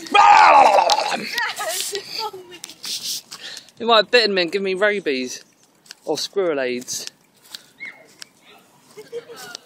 He might have bitten me and given me rabies or squirrel AIDS.